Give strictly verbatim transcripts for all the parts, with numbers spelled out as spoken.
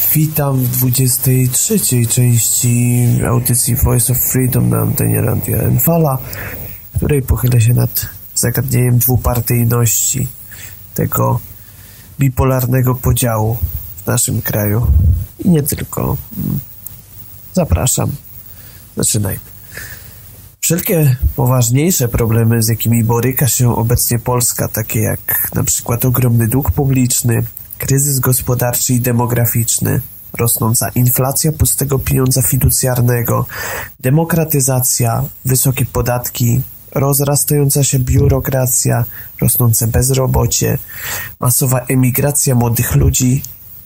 Witam w dwudziestej trzeciej części audycji Voice of Freedom na antenie Radia Enfala, w której pochylę się nad zagadnieniem dwupartyjności, tego bipolarnego podziału w naszym kraju. I nie tylko. Zapraszam. Zaczynajmy. Wszelkie poważniejsze problemy, z jakimi boryka się obecnie Polska, takie jak na przykład ogromny dług publiczny, kryzys gospodarczy i demograficzny, rosnąca inflacja pustego pieniądza fiducjarnego, demokratyzacja, wysokie podatki, rozrastająca się biurokracja, rosnące bezrobocie, masowa emigracja młodych ludzi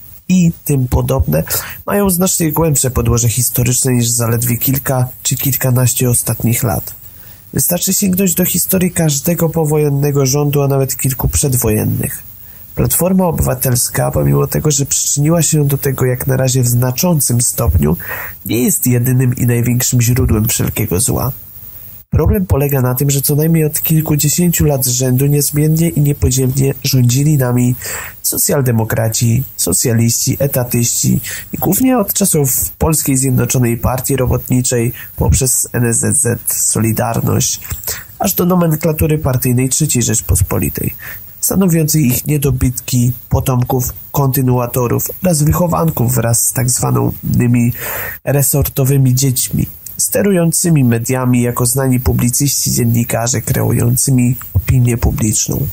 i tym podobne, mają znacznie głębsze podłoże historyczne niż zaledwie kilka czy kilkanaście ostatnich lat. Wystarczy sięgnąć do historii każdego powojennego rządu, a nawet kilku przedwojennych. Platforma Obywatelska, pomimo tego, że przyczyniła się do tego jak na razie w znaczącym stopniu, nie jest jedynym i największym źródłem wszelkiego zła. Problem polega na tym, że co najmniej od kilkudziesięciu lat z rzędu niezmiennie i niepodzielnie rządzili nami socjaldemokraci, socjaliści, etatyści i głównie od czasów Polskiej Zjednoczonej Partii Robotniczej poprzez N S Z Z, Solidarność, aż do nomenklatury partyjnej trzeciej Rzeczpospolitej, stanowiącej ich niedobitki, potomków, kontynuatorów oraz wychowanków wraz z tak zwanymi resortowymi dziećmi, sterującymi mediami jako znani publicyści, dziennikarze, kreującymi opinię publiczną.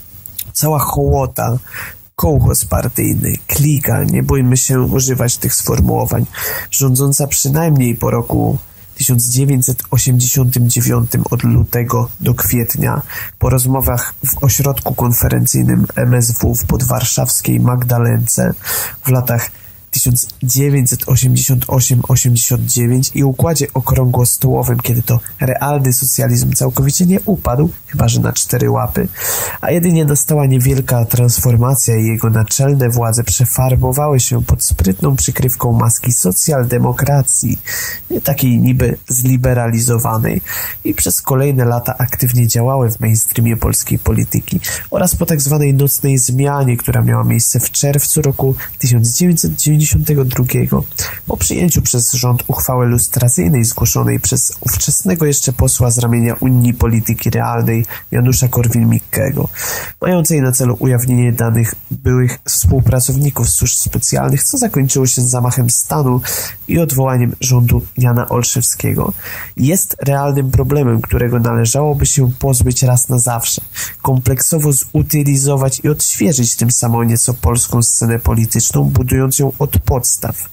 Cała hołota, kołchoz partyjny, klika, nie bójmy się używać tych sformułowań, rządząca przynajmniej po roku tysiąc dziewięćset osiemdziesiątym dziewiątym od lutego do kwietnia po rozmowach w ośrodku konferencyjnym M S W w podwarszawskiej Magdalence w latach tysiąc dziewięćset osiemdziesiątym ósmym do osiemdziesiątego dziewiątego i układzie okrągłostołowym, kiedy to realny socjalizm całkowicie nie upadł, chyba że na cztery łapy, a jedynie nastała niewielka transformacja i jego naczelne władze przefarbowały się pod sprytną przykrywką maski socjaldemokracji, takiej niby zliberalizowanej, i przez kolejne lata aktywnie działały w mainstreamie polskiej polityki oraz po tak zwanej nocnej zmianie, która miała miejsce w czerwcu roku tysiąc dziewięćset dziewięćdziesiątego drugiego po przyjęciu przez rząd uchwały lustracyjnej zgłoszonej przez ówczesnego jeszcze posła z ramienia Unii Polityki Realnej Janusza Korwin-Mikkego, mającej na celu ujawnienie danych byłych współpracowników służb specjalnych, co zakończyło się zamachem stanu i odwołaniem rządu Jana Olszewskiego. Jest realnym problemem, którego należałoby się pozbyć raz na zawsze, kompleksowo zutylizować i odświeżyć tym samym nieco polską scenę polityczną, budując ją od podstaw,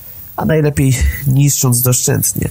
a najlepiej niszcząc doszczętnie,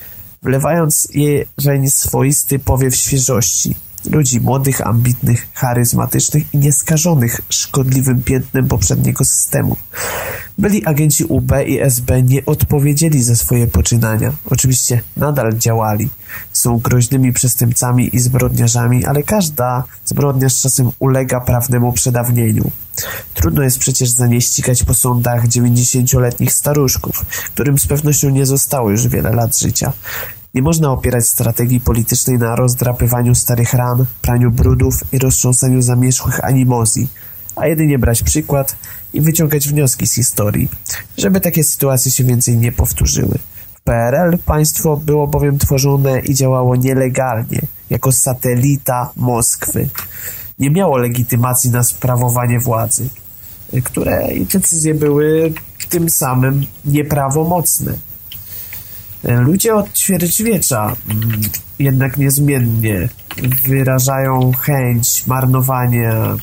wlewając jej swoisty powiew świeżości, ludzi młodych, ambitnych, charyzmatycznych i nieskażonych szkodliwym piętnem poprzedniego systemu. Byli agenci U B i S B nie odpowiedzieli za swoje poczynania. Oczywiście nadal działali. Są groźnymi przestępcami i zbrodniarzami, ale każda zbrodnia z czasem ulega prawnemu przedawnieniu. Trudno jest przecież za nie ścigać po sądach dziewięćdziesięcioletnich staruszków, którym z pewnością nie zostało już wiele lat życia. Nie można opierać strategii politycznej na rozdrapywaniu starych ran, praniu brudów i roztrząsaniu zamierzchłych animozji, a jedynie brać przykład i wyciągać wnioski z historii, żeby takie sytuacje się więcej nie powtórzyły. W P R L państwo było bowiem tworzone i działało nielegalnie, jako satelita Moskwy. Nie miało legitymacji na sprawowanie władzy, które i decyzje były tym samym nieprawomocne. Ludzie od ćwierćwiecza jednak niezmiennie wyrażają chęć marnowania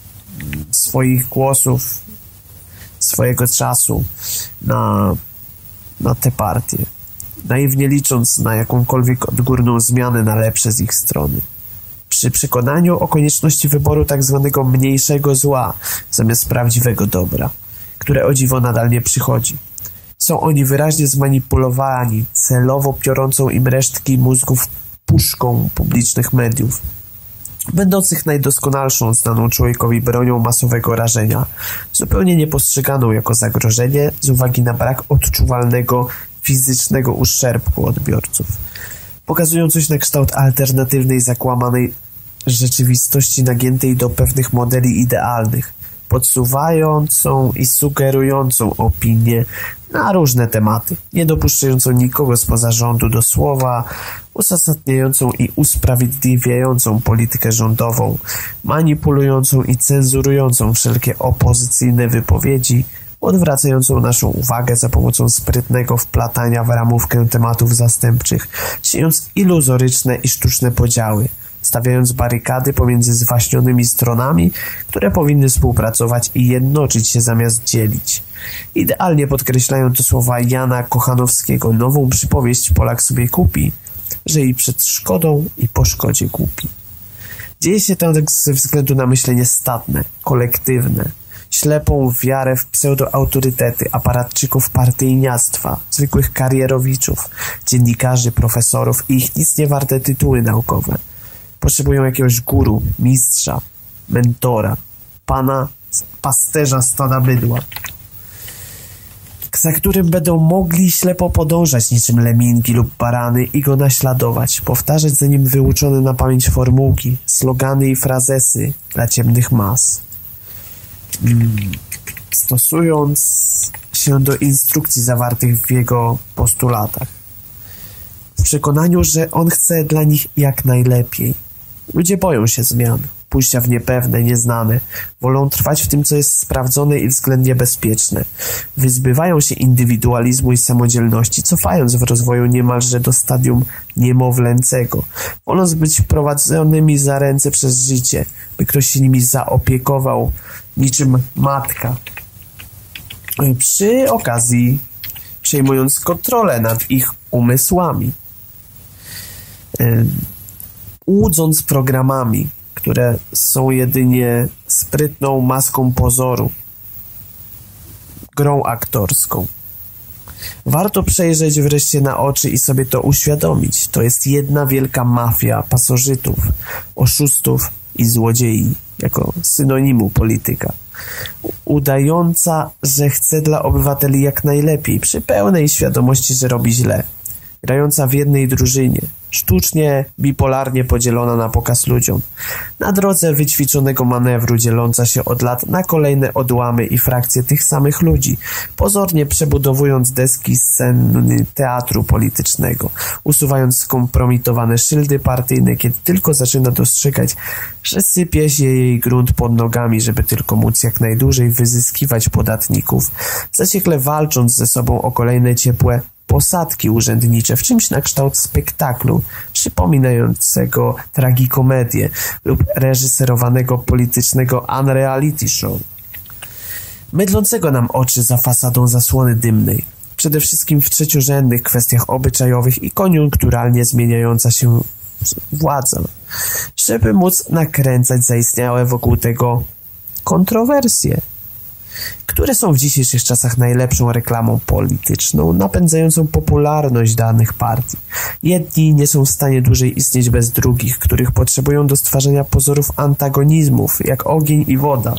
swoich głosów, swojego czasu na, na te partie, naiwnie licząc na jakąkolwiek odgórną zmianę na lepsze z ich strony. Przy przekonaniu o konieczności wyboru tak zwanego mniejszego zła zamiast prawdziwego dobra, które o dziwo nadal nie przychodzi. Są oni wyraźnie zmanipulowani celowo piorącą im resztki mózgów puszką publicznych mediów, będących najdoskonalszą znaną człowiekowi bronią masowego rażenia, zupełnie niepostrzeganą jako zagrożenie z uwagi na brak odczuwalnego fizycznego uszczerbku odbiorców. Pokazują coś na kształt alternatywnej, zakłamanej rzeczywistości nagiętej do pewnych modeli idealnych, podsuwającą i sugerującą opinię na różne tematy, nie dopuszczającą nikogo spoza rządu do słowa, uzasadniającą i usprawiedliwiającą politykę rządową, manipulującą i cenzurującą wszelkie opozycyjne wypowiedzi, odwracającą naszą uwagę za pomocą sprytnego wplatania w ramówkę tematów zastępczych, siejąc iluzoryczne i sztuczne podziały, stawiając barykady pomiędzy zwaśnionymi stronami, które powinny współpracować i jednoczyć się zamiast dzielić. Idealnie podkreślają to słowa Jana Kochanowskiego, nową przypowieść Polak sobie kupi, że i przed szkodą i po szkodzie głupi. Dzieje się to ze względu na myślenie statne, kolektywne, ślepą wiarę w pseudoautorytety, aparatczyków partyjniactwa, zwykłych karierowiczów, dziennikarzy, profesorów i ich nic nie warte tytuły naukowe. Potrzebują jakiegoś guru, mistrza, mentora, pana, pasterza stada bydła, za którym będą mogli ślepo podążać niczym leminki lub barany i go naśladować, powtarzać za nim wyuczone na pamięć formułki, slogany i frazesy dla ciemnych mas. Hmm. Stosując się do instrukcji zawartych w jego postulatach, w przekonaniu, że on chce dla nich jak najlepiej. Ludzie boją się zmian, pójścia w niepewne, nieznane, wolą trwać w tym, co jest sprawdzone i względnie bezpieczne. Wyzbywają się indywidualizmu i samodzielności, cofając w rozwoju niemalże do stadium niemowlęcego, woląc być prowadzonymi za ręce przez życie, by ktoś się nimi zaopiekował niczym matka. Przy okazji przejmując kontrolę nad ich umysłami, łudząc programami, które są jedynie sprytną maską pozoru, grą aktorską. Warto przejrzeć wreszcie na oczy i sobie to uświadomić. To jest jedna wielka mafia pasożytów, oszustów i złodziei, jako synonimu polityka, udająca, że chce dla obywateli jak najlepiej, przy pełnej świadomości, że robi źle. Grająca w jednej drużynie, sztucznie, bipolarnie podzielona na pokaz ludziom, na drodze wyćwiczonego manewru dzieląca się od lat na kolejne odłamy i frakcje tych samych ludzi, pozornie przebudowując deski sceny teatru politycznego, usuwając skompromitowane szyldy partyjne, kiedy tylko zaczyna dostrzegać, że sypie się jej grunt pod nogami, żeby tylko móc jak najdłużej wyzyskiwać podatników, zaciekle walcząc ze sobą o kolejne ciepłe posadki urzędnicze w czymś na kształt spektaklu przypominającego tragikomedię lub reżyserowanego politycznego unreality show, mydlącego nam oczy za fasadą zasłony dymnej, przede wszystkim w trzeciorzędnych kwestiach obyczajowych i koniunkturalnie zmieniająca się władza, żeby móc nakręcać zaistniałe wokół tego kontrowersje, które są w dzisiejszych czasach najlepszą reklamą polityczną, napędzającą popularność danych partii. Jedni nie są w stanie dłużej istnieć bez drugich, których potrzebują do stwarzania pozorów antagonizmów, jak ogień i woda.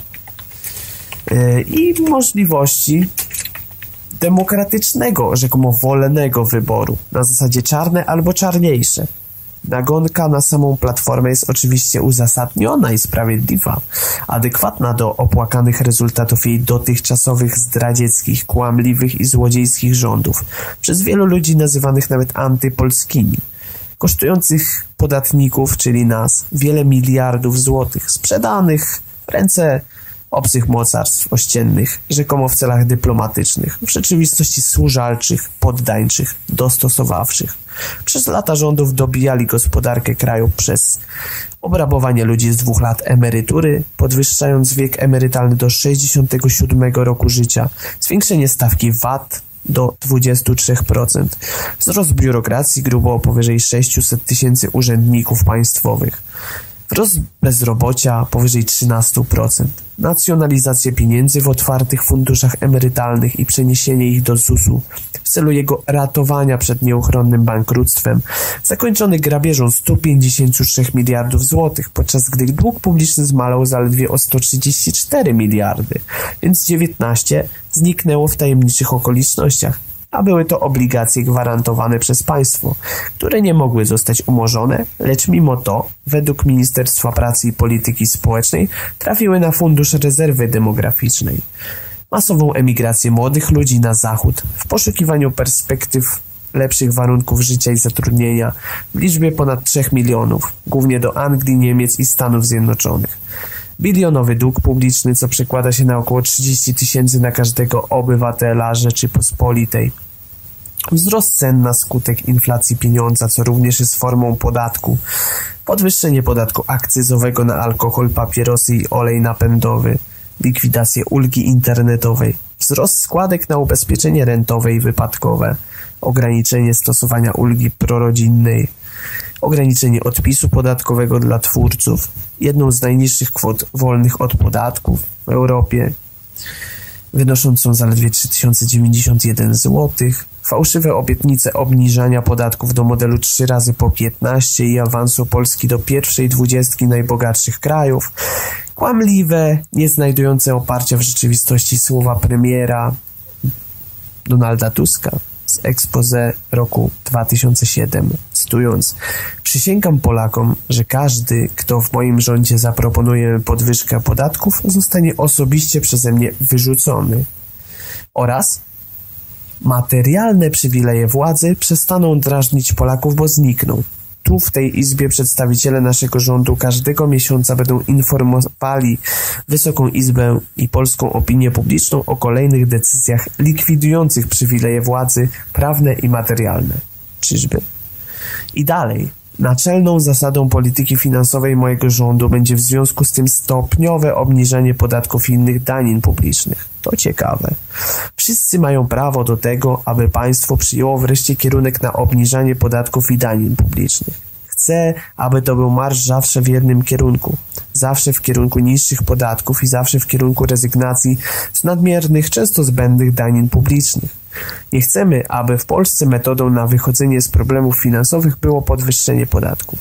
Yy, I możliwości demokratycznego, rzekomo wolnego wyboru, na zasadzie czarne albo czarniejsze. Nagonka na samą Platformę jest oczywiście uzasadniona i sprawiedliwa, adekwatna do opłakanych rezultatów jej dotychczasowych zdradzieckich, kłamliwych i złodziejskich rządów, przez wielu ludzi nazywanych nawet antypolskimi, kosztujących podatników, czyli nas, wiele miliardów złotych, sprzedanych w ręce obcych mocarstw ościennych, rzekomo w celach dyplomatycznych, w rzeczywistości służalczych, poddańczych, dostosowawczych. Przez lata rządów dobijali gospodarkę kraju przez obrabowanie ludzi z dwóch lat emerytury, podwyższając wiek emerytalny do sześćdziesiątego siódmego roku życia, zwiększenie stawki V A T do dwudziestu trzech procent, wzrost biurokracji grubo o powyżej sześciuset tysięcy urzędników państwowych, wzrost bezrobocia powyżej trzynastu procent, nacjonalizację pieniędzy w otwartych funduszach emerytalnych i przeniesienie ich do zusu w celu jego ratowania przed nieuchronnym bankructwem, zakończony grabieżą stu pięćdziesięciu trzech miliardów złotych, podczas gdy dług publiczny zmalał zaledwie o sto trzydzieści cztery miliardy, więc dziewiętnaście zniknęło w tajemniczych okolicznościach, a były to obligacje gwarantowane przez państwo, które nie mogły zostać umorzone, lecz mimo to, według Ministerstwa Pracy i Polityki Społecznej, trafiły na Fundusz Rezerwy Demograficznej. Masową emigrację młodych ludzi na zachód w poszukiwaniu perspektyw lepszych warunków życia i zatrudnienia w liczbie ponad trzech milionów, głównie do Anglii, Niemiec i Stanów Zjednoczonych. Bilionowy dług publiczny, co przekłada się na około trzydzieści tysięcy na każdego obywatela Rzeczypospolitej. Wzrost cen na skutek inflacji pieniądza, co również jest formą podatku. Podwyższenie podatku akcyzowego na alkohol, papierosy i olej napędowy. Likwidację ulgi internetowej. Wzrost składek na ubezpieczenie rentowe i wypadkowe. Ograniczenie stosowania ulgi prorodzinnej. Ograniczenie odpisu podatkowego dla twórców. Jedną z najniższych kwot wolnych od podatków w Europie, wynoszącą zaledwie trzy tysiące dziewięćdziesiąt jeden złotych. Fałszywe obietnice obniżania podatków do modelu trzy razy po piętnaście i awansu Polski do pierwszej dwudziestki najbogatszych krajów. Kłamliwe, nie znajdujące oparcia w rzeczywistości słowa premiera Donalda Tuska z expose roku dwa tysiące siódmego, cytując: przysięgam Polakom, że każdy, kto w moim rządzie zaproponuje podwyżkę podatków, zostanie osobiście przeze mnie wyrzucony. Oraz materialne przywileje władzy przestaną drażnić Polaków, bo znikną. Tu w tej Izbie przedstawiciele naszego rządu każdego miesiąca będą informowali Wysoką Izbę i polską opinię publiczną o kolejnych decyzjach likwidujących przywileje władzy prawne i materialne. Czyżby? I dalej. Naczelną zasadą polityki finansowej mojego rządu będzie w związku z tym stopniowe obniżanie podatków i innych danin publicznych. To ciekawe. Wszyscy mają prawo do tego, aby państwo przyjęło wreszcie kierunek na obniżanie podatków i danin publicznych. Chcę, aby to był marsz zawsze w jednym kierunku. Zawsze w kierunku niższych podatków i zawsze w kierunku rezygnacji z nadmiernych, często zbędnych danin publicznych. Nie chcemy, aby w Polsce metodą na wychodzenie z problemów finansowych było podwyższenie podatków.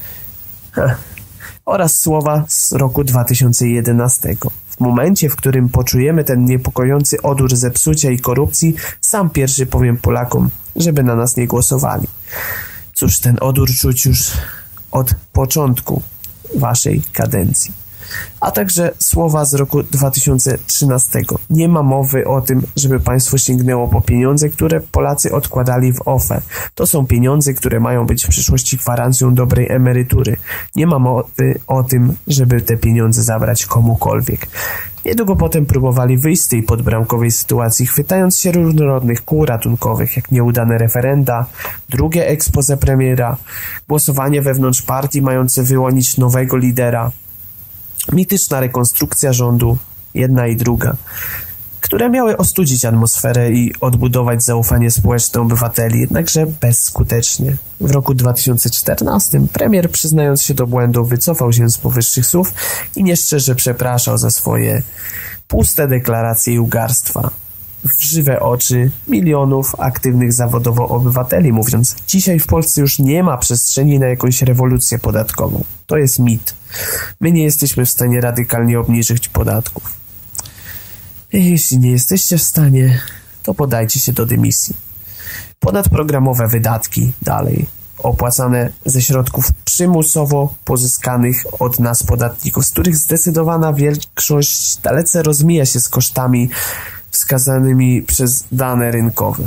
Ha. Oraz słowa z roku dwa tysiące jedenastego. W momencie, w którym poczujemy ten niepokojący odór zepsucia i korupcji, sam pierwszy powiem Polakom, żeby na nas nie głosowali. Cóż, ten odór czuć już od początku waszej kadencji. A także słowa z roku dwa tysiące trzynastego. Nie ma mowy o tym, żeby państwo sięgnęło po pieniądze, które Polacy odkładali w O F E. To są pieniądze, które mają być w przyszłości gwarancją dobrej emerytury. Nie ma mowy o tym, żeby te pieniądze zabrać komukolwiek. Niedługo potem próbowali wyjść z tej podbramkowej sytuacji, chwytając się różnorodnych kół ratunkowych, jak nieudane referenda, drugie expose premiera, głosowanie wewnątrz partii mające wyłonić nowego lidera, mityczna rekonstrukcja rządu, jedna i druga, które miały ostudzić atmosferę i odbudować zaufanie społeczne obywateli, jednakże bezskutecznie. W roku dwa tysiące czternastym premier, przyznając się do błędu, wycofał się z powyższych słów i nieszczerze przepraszał za swoje puste deklaracje i ugarstwa w żywe oczy milionów aktywnych zawodowo obywateli, mówiąc: dzisiaj w Polsce już nie ma przestrzeni na jakąś rewolucję podatkową. To jest mit. My nie jesteśmy w stanie radykalnie obniżyć podatków. Jeśli nie jesteście w stanie, to podajcie się do dymisji. Ponadprogramowe wydatki dalej, opłacane ze środków przymusowo pozyskanych od nas podatników, z których zdecydowana większość dalece rozmija się z kosztami wskazanymi przez dane rynkowe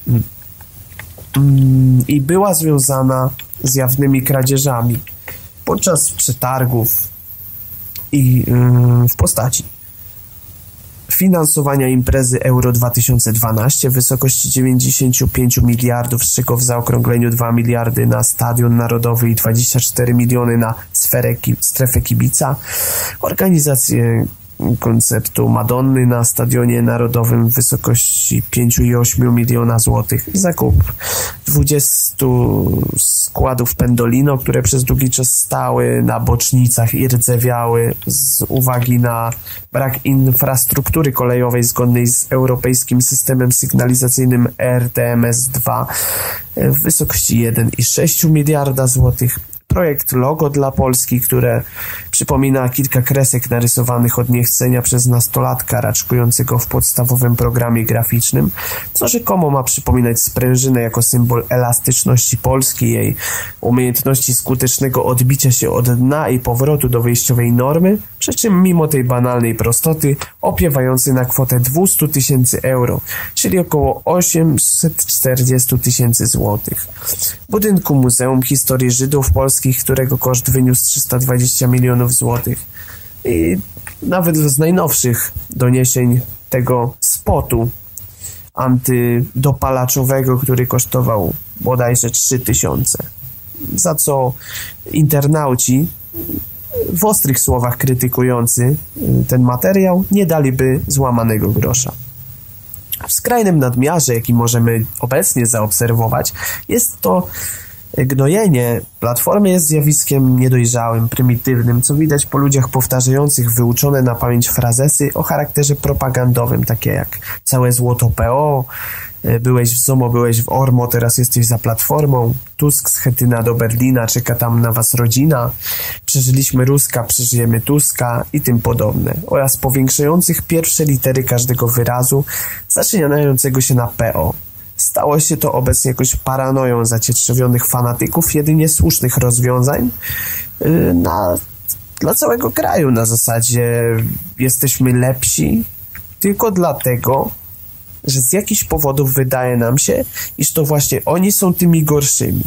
i była związana z jawnymi kradzieżami podczas przetargów i w postaci finansowania imprezy Euro dwa tysiące dwanaście w wysokości dziewięćdziesiąt pięć miliardów, z czego w zaokrągleniu dwa miliardy na Stadion Narodowy i dwadzieścia cztery miliony na sferę, strefę kibica, organizację koncertu Madonny na Stadionie Narodowym w wysokości pięć i osiem miliona złotych, zakup dwudziestu składów Pendolino, które przez długi czas stały na bocznicach i rdzewiały z uwagi na brak infrastruktury kolejowej zgodnej z europejskim systemem sygnalizacyjnym R T M S dwa w wysokości jeden i sześć miliarda złotych. Projekt Logo dla Polski, które Przypomina kilka kresek narysowanych od niechcenia przez nastolatka raczkującego w podstawowym programie graficznym, co rzekomo ma przypominać sprężynę jako symbol elastyczności Polski, jej umiejętności skutecznego odbicia się od dna i powrotu do wyjściowej normy, przy czym mimo tej banalnej prostoty opiewający na kwotę dwieście tysięcy euro, czyli około osiemset czterdzieści tysięcy złotych. W budynku Muzeum Historii Żydów Polskich, którego koszt wyniósł trzysta dwadzieścia milionów złotych. I nawet z najnowszych doniesień tego spotu antydopalaczowego, który kosztował bodajże trzy tysiące, za co internauci w ostrych słowach krytykujący ten materiał nie daliby złamanego grosza. W skrajnym nadmiarze, jaki możemy obecnie zaobserwować, jest to gnojenie Platformy jest zjawiskiem niedojrzałym, prymitywnym, co widać po ludziach powtarzających wyuczone na pamięć frazesy o charakterze propagandowym, takie jak całe złoto P O, byłeś w ZOMO, byłeś w ORMO, teraz jesteś za Platformą, Tusk z Chetyna do Berlina, czeka tam na was rodzina, przeżyliśmy Ruska, przeżyjemy Tuska i tym podobne, oraz powiększających pierwsze litery każdego wyrazu, zaczynającego się na P O. Stało się to obecnie jakąś paranoją zacietrzewionych fanatyków jedynie słusznych rozwiązań yy, na, dla całego kraju, na zasadzie jesteśmy lepsi tylko dlatego, że z jakichś powodów wydaje nam się, iż to właśnie oni są tymi gorszymi.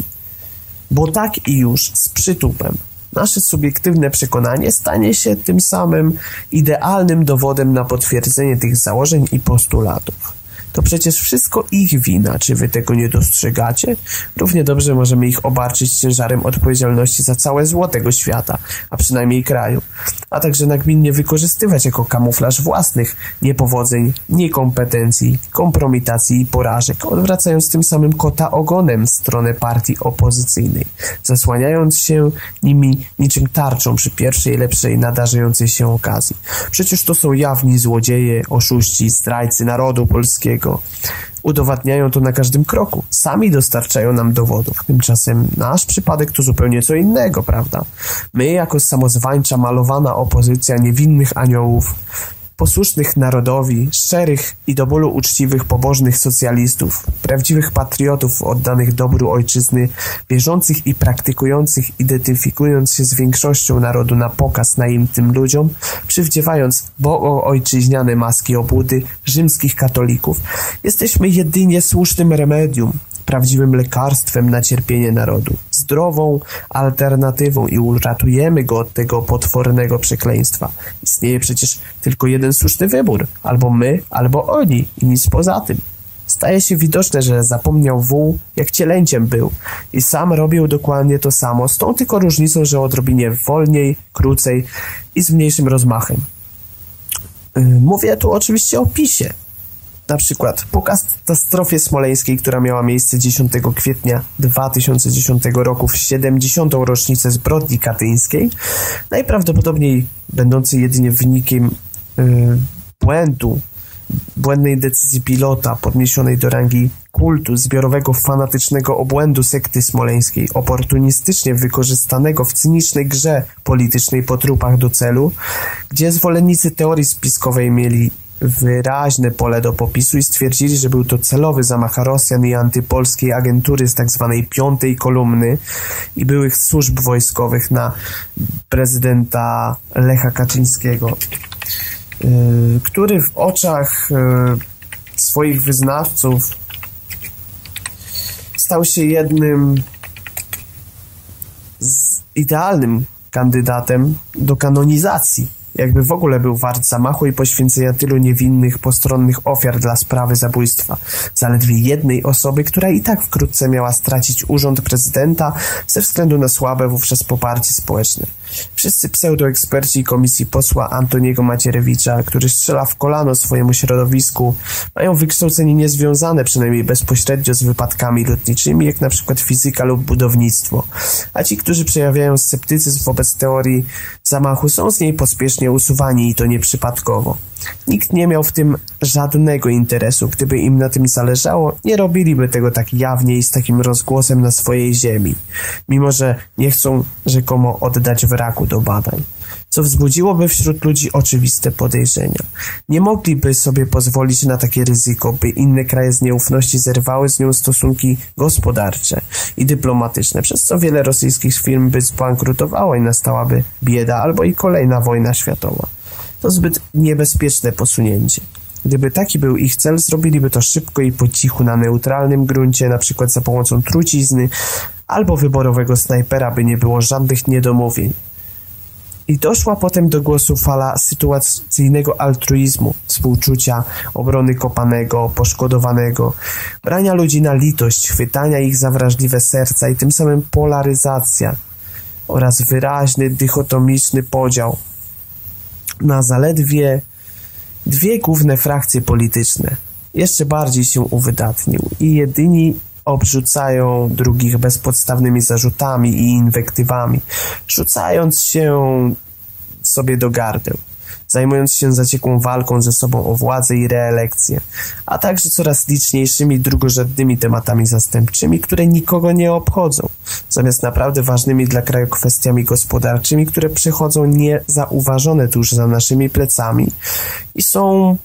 Bo tak i już z przytupem. Nasze subiektywne przekonanie stanie się tym samym idealnym dowodem na potwierdzenie tych założeń i postulatów. To przecież wszystko ich wina, czy wy tego nie dostrzegacie? Równie dobrze możemy ich obarczyć ciężarem odpowiedzialności za całe zło tego świata, a przynajmniej kraju, a także nagminnie wykorzystywać jako kamuflaż własnych niepowodzeń, niekompetencji, kompromitacji i porażek, odwracając tym samym kota ogonem w stronę partii opozycyjnej, zasłaniając się nimi niczym tarczą przy pierwszej lepszej nadarzającej się okazji. Przecież to są jawni złodzieje, oszuści, zdrajcy narodu polskiego. Udowadniają to na każdym kroku. Sami dostarczają nam dowodów. Tymczasem nasz przypadek to zupełnie co innego, prawda? My jako samozwańcza, malowana opozycja niewinnych aniołów, posłusznych narodowi, szczerych i do bólu uczciwych, pobożnych socjalistów, prawdziwych patriotów oddanych dobru ojczyzny, wierzących i praktykujących, identyfikując się z większością narodu na pokaz naimtym ludziom, przywdziewając bogo-ojczyźniane maski obłudy rzymskich katolików, jesteśmy jedynie słusznym remedium, prawdziwym lekarstwem na cierpienie narodu, zdrową alternatywą i uratujemy go od tego potwornego przekleństwa. Istnieje przecież tylko jeden słuszny wybór, albo my, albo oni i nic poza tym. Staje się widoczne, że zapomniał wół, jak cielęciem był i sam robił dokładnie to samo, z tą tylko różnicą, że odrobinie wolniej, krócej i z mniejszym rozmachem. Mówię tu oczywiście o PiSie. Na przykład po katastrofie smoleńskiej, która miała miejsce dziesiątego kwietnia dwa tysiące dziesiątego roku w siedemdziesiątą rocznicę zbrodni katyńskiej, najprawdopodobniej będącej jedynie wynikiem yy, błędu, błędnej decyzji pilota podniesionej do rangi kultu, zbiorowego fanatycznego obłędu sekty smoleńskiej, oportunistycznie wykorzystanego w cynicznej grze politycznej po trupach do celu, gdzie zwolennicy teorii spiskowej mieli wyraźne pole do popisu i stwierdzili, że był to celowy zamach Rosjan i antypolskiej agentury z tak zwanej piątej kolumny i byłych służb wojskowych na prezydenta Lecha Kaczyńskiego, yy, który w oczach yy, swoich wyznawców stał się jednym z idealnym kandydatem do kanonizacji. Jakby w ogóle był wart zamachu i poświęcenia tylu niewinnych, postronnych ofiar dla sprawy zabójstwa. Zaledwie jednej osoby, która i tak wkrótce miała stracić urząd prezydenta ze względu na słabe wówczas poparcie społeczne. Wszyscy pseudoeksperci komisji posła Antoniego Macierewicza, który strzela w kolano swojemu środowisku, mają wykształcenie niezwiązane przynajmniej bezpośrednio z wypadkami lotniczymi, jak na przykład fizyka lub budownictwo. A ci, którzy przejawiają sceptycyzm wobec teorii zamachu, są z niej pospiesznie usuwani i to nieprzypadkowo. Nikt nie miał w tym żadnego interesu. Gdyby im na tym zależało, nie robiliby tego tak jawnie i z takim rozgłosem na swojej ziemi, mimo że nie chcą rzekomo oddać wraku do badań. co wzbudziłoby wśród ludzi oczywiste podejrzenia. Nie mogliby sobie pozwolić na takie ryzyko, by inne kraje z nieufności zerwały z nią stosunki gospodarcze i dyplomatyczne, przez co wiele rosyjskich firm by zbankrutowało i nastałaby bieda albo i kolejna wojna światowa. To zbyt niebezpieczne posunięcie. Gdyby taki był ich cel, zrobiliby to szybko i po cichu na neutralnym gruncie, na przykład za pomocą trucizny albo wyborowego snajpera, by nie było żadnych niedomówień. I doszła potem do głosu fala sytuacyjnego altruizmu, współczucia, obrony kopanego, poszkodowanego, brania ludzi na litość, chwytania ich za wrażliwe serca i tym samym polaryzacja oraz wyraźny, dychotomiczny podział na zaledwie dwie główne frakcje polityczne. Jeszcze bardziej się uwydatnił i jedyni obrzucają drugich bezpodstawnymi zarzutami i inwektywami, rzucając się sobie do gardeł, zajmując się zaciekłą walką ze sobą o władzę i reelekcję, a także coraz liczniejszymi drugorzędnymi tematami zastępczymi, które nikogo nie obchodzą, zamiast naprawdę ważnymi dla kraju kwestiami gospodarczymi, które przechodzą niezauważone tuż za naszymi plecami i są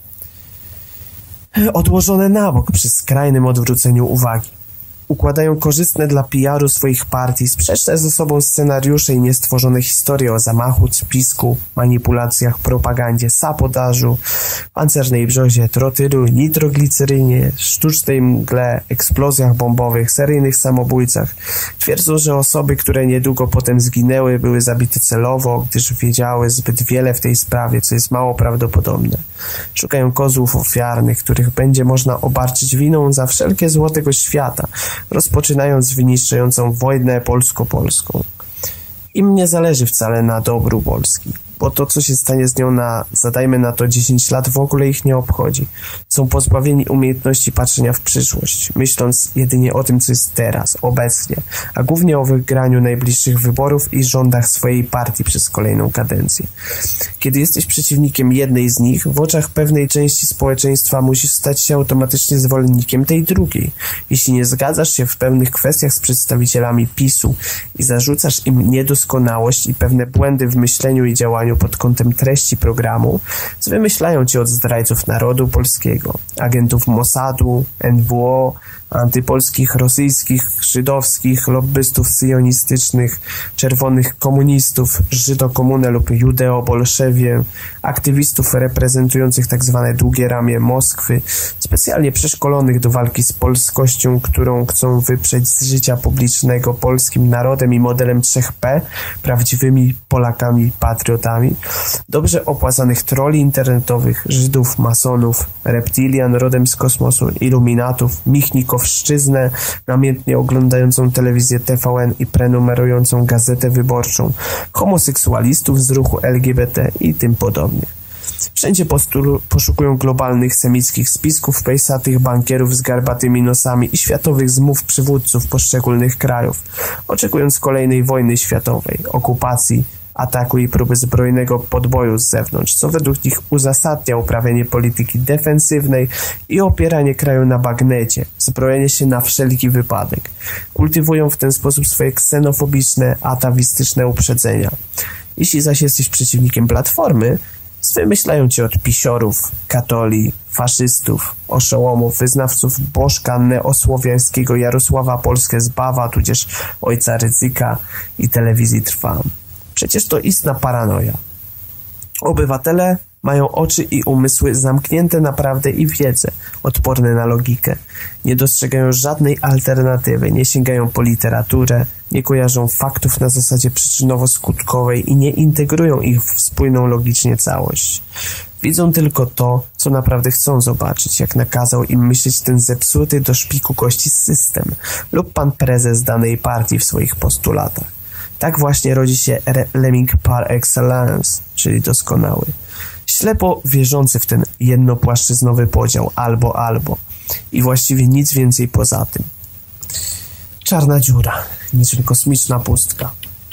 odłożone na bok przy skrajnym odwróceniu uwagi. Układają korzystne dla P R u swoich partii, sprzeczne ze sobą scenariusze i niestworzone historie o zamachu, spisku, manipulacjach, propagandzie, sabotażu, pancernej brzozie, trotylu, nitroglicerynie, sztucznej mgle, eksplozjach bombowych, seryjnych samobójcach. Twierdzą, że osoby, które niedługo potem zginęły, były zabite celowo, gdyż wiedziały zbyt wiele w tej sprawie, co jest mało prawdopodobne. Szukają kozłów ofiarnych, których będzie można obarczyć winą za wszelkie zło tego świata, rozpoczynając wyniszczającą wojnę polsko-polską. Im nie zależy wcale na dobru Polski, bo to, co się stanie z nią na, zadajmy na to dziesięć lat, w ogóle ich nie obchodzi. Są pozbawieni umiejętności patrzenia w przyszłość, myśląc jedynie o tym, co jest teraz, obecnie, a głównie o wygraniu najbliższych wyborów i rządach swojej partii przez kolejną kadencję. Kiedy jesteś przeciwnikiem jednej z nich, w oczach pewnej części społeczeństwa musisz stać się automatycznie zwolennikiem tej drugiej. Jeśli nie zgadzasz się w pewnych kwestiach z przedstawicielami PiSu i zarzucasz im niedoskonałość i pewne błędy w myśleniu i działaniu pod kątem treści programu, wymyślają cię od zdrajców narodu polskiego, agentów Mossadu, N W O, antypolskich, rosyjskich, żydowskich, lobbystów syjonistycznych, czerwonych komunistów, żydokomunę lub judeo-bolszewie, aktywistów reprezentujących tzw. długie ramię Moskwy, specjalnie przeszkolonych do walki z polskością, którą chcą wyprzeć z życia publicznego polskim narodem i modelem trzech P, prawdziwymi Polakami, patriotami, dobrze opłacanych troli internetowych, Żydów, masonów, reptilian rodem z kosmosu, iluminatów, michników, Wszczyznę, namiętnie oglądającą telewizję T V N i prenumerującą gazetę wyborczą, homoseksualistów z ruchu L G B T i tym podobnie. Wszędzie poszukują globalnych semickich spisków, pejsatych bankierów z garbatymi nosami i światowych zmów przywódców poszczególnych krajów, oczekując kolejnej wojny światowej, okupacji, ataku i próby zbrojnego podboju z zewnątrz, co według nich uzasadnia uprawianie polityki defensywnej i opieranie kraju na bagnecie, zbrojenie się na wszelki wypadek. Kultywują w ten sposób swoje ksenofobiczne, atawistyczne uprzedzenia. Jeśli zaś jesteś przeciwnikiem Platformy, wymyślają cię od pisiorów, katoli, faszystów, oszołomów, wyznawców bożka neosłowiańskiego Jarosława Polskę z Bawa, tudzież ojca Rydzyka i telewizji Trwam. Przecież to istna paranoja. Obywatele mają oczy i umysły zamknięte na prawdę i wiedzę, odporne na logikę. Nie dostrzegają żadnej alternatywy, nie sięgają po literaturę, nie kojarzą faktów na zasadzie przyczynowo-skutkowej i nie integrują ich w spójną logicznie całość. Widzą tylko to, co naprawdę chcą zobaczyć, jak nakazał im myśleć ten zepsuty do szpiku kości system lub pan prezes danej partii w swoich postulatach. Tak właśnie rodzi się lemming par excellence, czyli doskonały. Ślepo wierzący w ten jednopłaszczyznowy podział albo-albo i właściwie nic więcej poza tym. Czarna dziura, niczym kosmiczna pustka.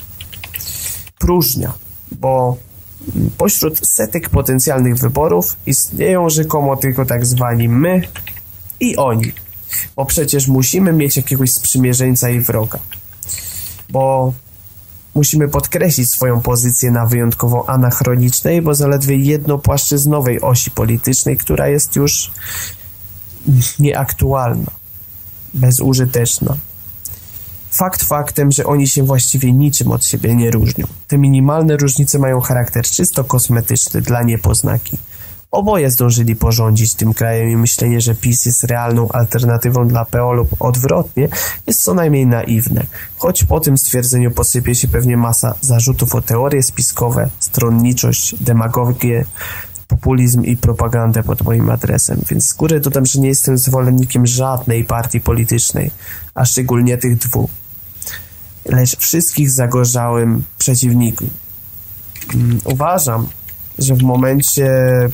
Próżnia, bo pośród setek potencjalnych wyborów istnieją rzekomo tylko tak zwani my i oni, bo przecież musimy mieć jakiegoś sprzymierzeńca i wroga. Bo musimy podkreślić swoją pozycję na wyjątkowo anachronicznej, bo zaledwie jednopłaszczyznowej osi politycznej, która jest już nieaktualna, bezużyteczna. Fakt faktem, że oni się właściwie niczym od siebie nie różnią. Te minimalne różnice mają charakter czysto kosmetyczny dla niepoznaki. Oboje zdążyli porządzić tym krajem i myślenie, że PiS jest realną alternatywą dla P O lub odwrotnie, jest co najmniej naiwne. Choć po tym stwierdzeniu posypie się pewnie masa zarzutów o teorie spiskowe, stronniczość, demagogię, populizm i propagandę pod moim adresem. Więc z góry dodam, że nie jestem zwolennikiem żadnej partii politycznej, a szczególnie tych dwóch, lecz wszystkich zagorzałym przeciwnikom. Uważam, że w momencie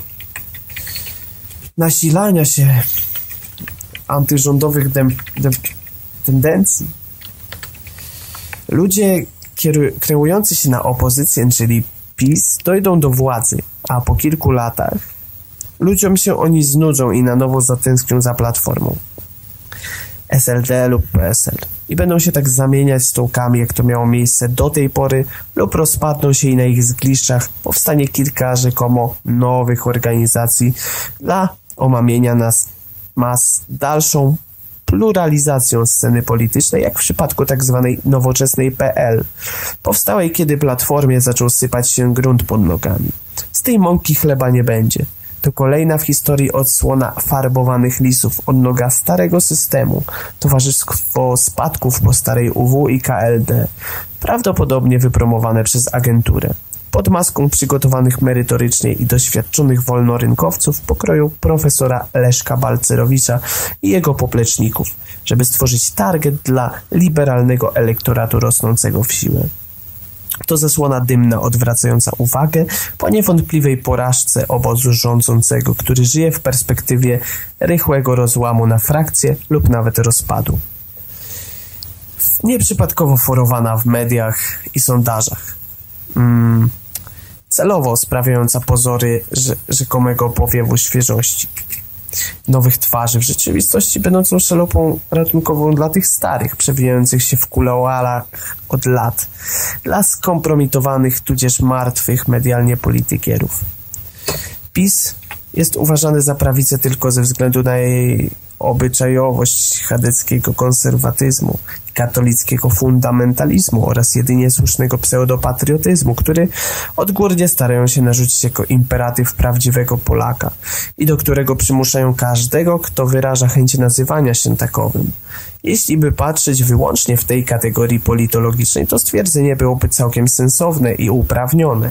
nasilania się antyrządowych dem, dem, tendencji ludzie kieru, kreujący się na opozycję, czyli PiS, dojdą do władzy, a po kilku latach ludziom się oni znudzą i na nowo zatęsknią za Platformą, S L D lub P S L i będą się tak zamieniać stołkami, jak to miało miejsce do tej pory, lub rozpadną się i na ich zgliszczach powstanie kilka rzekomo nowych organizacji dla omamienia nas mas dalszą pluralizacją sceny politycznej, jak w przypadku tak zwanej nowoczesnej P L, powstałej kiedy Platformie zaczął sypać się grunt pod nogami. Z tej mąki chleba nie będzie. To kolejna w historii odsłona farbowanych lisów, odnoga starego systemu, towarzystwo spadków po starej U W i K L D, prawdopodobnie wypromowane przez agenturę, pod maską przygotowanych merytorycznie i doświadczonych wolnorynkowców pokroju profesora Leszka Balcerowicza i jego popleczników, żeby stworzyć target dla liberalnego elektoratu rosnącego w siłę. To zasłona dymna odwracająca uwagę po niewątpliwej porażce obozu rządzącego, który żyje w perspektywie rychłego rozłamu na frakcje lub nawet rozpadu. Nieprzypadkowo forowana w mediach i sondażach. Mm, celowo sprawiająca pozory rze- rzekomego powiewu świeżości. Nowych twarzy, w rzeczywistości będącą szalupą ratunkową dla tych starych, przewijających się w kuluarach od lat, dla skompromitowanych, tudzież martwych medialnie politykierów. PiS jest uważany za prawicę tylko ze względu na jej obyczajowość chadeckiego konserwatyzmu, katolickiego fundamentalizmu oraz jedynie słusznego pseudopatriotyzmu, który odgórnie starają się narzucić jako imperatyw prawdziwego Polaka i do którego przymuszają każdego, kto wyraża chęć nazywania się takowym. Jeśli by patrzeć wyłącznie w tej kategorii politologicznej, to stwierdzenie byłoby całkiem sensowne i uprawnione.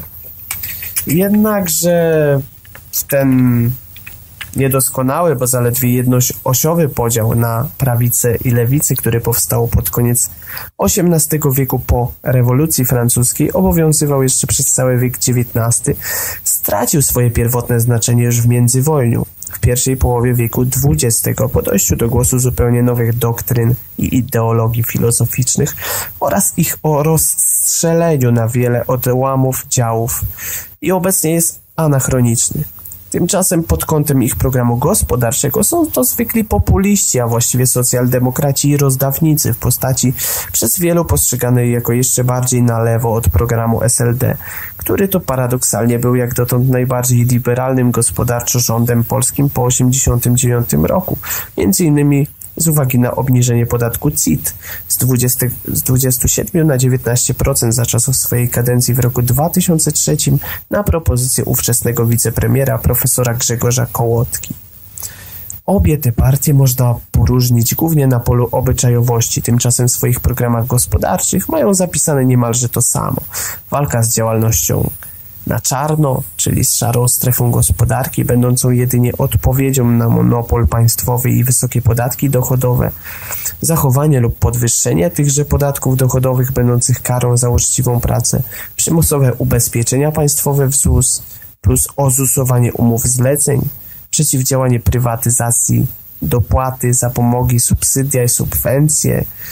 Jednakże ten niedoskonały, bo zaledwie jednoosiowy podział na prawicę i lewicę, który powstał pod koniec osiemnastego wieku po rewolucji francuskiej, obowiązywał jeszcze przez cały wiek dziewiętnasty, stracił swoje pierwotne znaczenie już w międzywojniu, w pierwszej połowie wieku dwudziestego, po dojściu do głosu zupełnie nowych doktryn i ideologii filozoficznych oraz ich o rozstrzeleniu na wiele odłamów działów i obecnie jest anachroniczny. Tymczasem pod kątem ich programu gospodarczego są to zwykli populiści, a właściwie socjaldemokraci i rozdawnicy w postaci przez wielu postrzeganej jako jeszcze bardziej na lewo od programu S L D, który to paradoksalnie był jak dotąd najbardziej liberalnym gospodarczo rządem polskim po osiemdziesiątym dziewiątym roku, między innymi z uwagi na obniżenie podatku C I T z, dwudziestu, z dwudziestu siedmiu na dziewiętnaście procent za czasów swojej kadencji w roku dwa tysiące trzecim na propozycję ówczesnego wicepremiera profesora Grzegorza Kołotki. Obie te partie można poróżnić głównie na polu obyczajowości, tymczasem w swoich programach gospodarczych mają zapisane niemalże to samo. Walka z działalnością na czarno, czyli z szarą strefą gospodarki, będącą jedynie odpowiedzią na monopol państwowy i wysokie podatki dochodowe, zachowanie lub podwyższenie tychże podatków dochodowych będących karą za uczciwą pracę, przymusowe ubezpieczenia państwowe w Z U S plus ozusowanie umów zleceń, przeciwdziałanie prywatyzacji, dopłaty, zapomogi, subsydia i subwencje,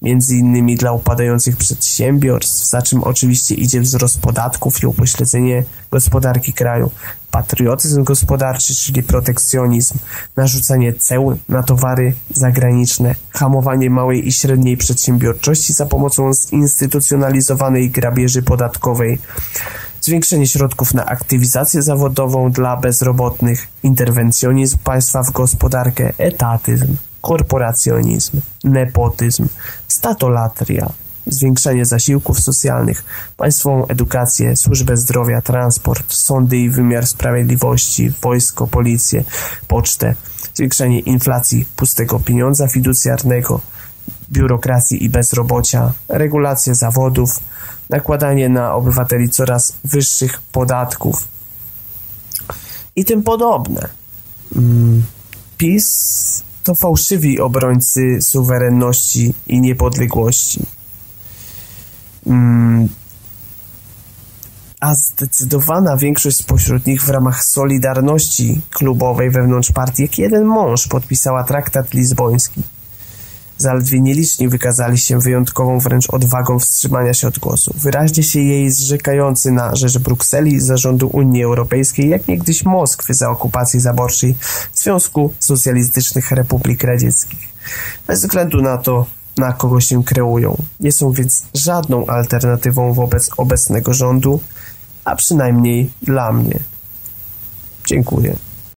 między innymi dla upadających przedsiębiorstw, za czym oczywiście idzie wzrost podatków i upośledzenie gospodarki kraju, patriotyzm gospodarczy, czyli protekcjonizm, narzucanie ceł na towary zagraniczne, hamowanie małej i średniej przedsiębiorczości za pomocą zinstytucjonalizowanej grabieży podatkowej, zwiększenie środków na aktywizację zawodową dla bezrobotnych, interwencjonizm państwa w gospodarkę, etatyzm, korporacjonizm, nepotyzm, statolatria, zwiększenie zasiłków socjalnych, państwową edukację, służbę zdrowia, transport, sądy i wymiar sprawiedliwości, wojsko, policję, pocztę, zwiększenie inflacji, pustego pieniądza fiducjarnego, biurokracji i bezrobocia, regulację zawodów, nakładanie na obywateli coraz wyższych podatków i tym podobne. PiS to fałszywi obrońcy suwerenności i niepodległości. A zdecydowana większość spośród nich w ramach solidarności klubowej wewnątrz partii jak jeden mąż podpisała traktat lizboński. Zaledwie nieliczni wykazali się wyjątkową wręcz odwagą wstrzymania się od głosu. Wyraźnie się jej zrzekający na rzecz Brukseli, zarządu Unii Europejskiej, jak niegdyś Moskwy za okupacji zaborczej Związku Socjalistycznych Republik Radzieckich. Bez względu na to, na kogo się kreują. Nie są więc żadną alternatywą wobec obecnego rządu, a przynajmniej dla mnie. Dziękuję.